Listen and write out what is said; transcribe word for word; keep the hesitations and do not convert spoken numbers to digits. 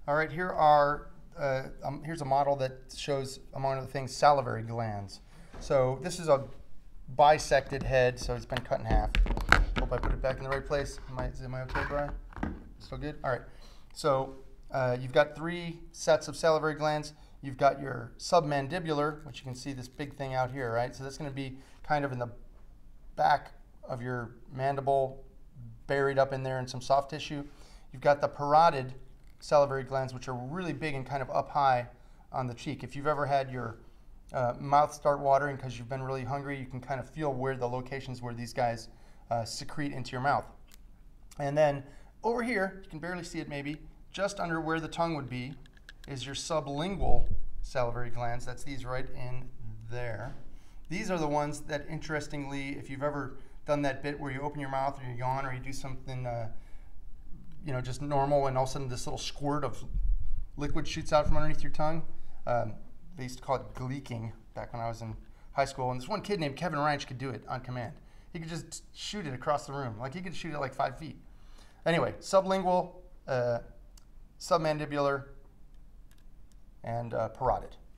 All right, here are, uh, um, here's a model that shows, among other things, salivary glands. So this is a bisected head, so it's been cut in half. Hope I put it back in the right place. Am I, am I okay, Brian? Still good? All right. So uh, you've got three sets of salivary glands. You've got your submandibular, which you can see this big thing out here, right? So that's going to be kind of in the back of your mandible, buried up in there in some soft tissue. You've got the parotid salivary glands, which are really big and kind of up high on the cheek. If you've ever had your uh, mouth start watering because you've been really hungry, you can kind of feel where the locations where these guys uh, secrete into your mouth. And then over here, you can barely see it maybe, just under where the tongue would be, is your sublingual salivary glands. That's these right in there. These are the ones that, interestingly, if you've ever done that bit where you open your mouth or you yawn or you do something uh, you know, just normal, and all of a sudden this little squirt of liquid shoots out from underneath your tongue. Um, they used to call it gleeking back when I was in high school. And this one kid named Kevin Reinsch could do it on command. He could just shoot it across the room. Like he could shoot it like five feet. Anyway, sublingual, uh, submandibular, and uh, parotid.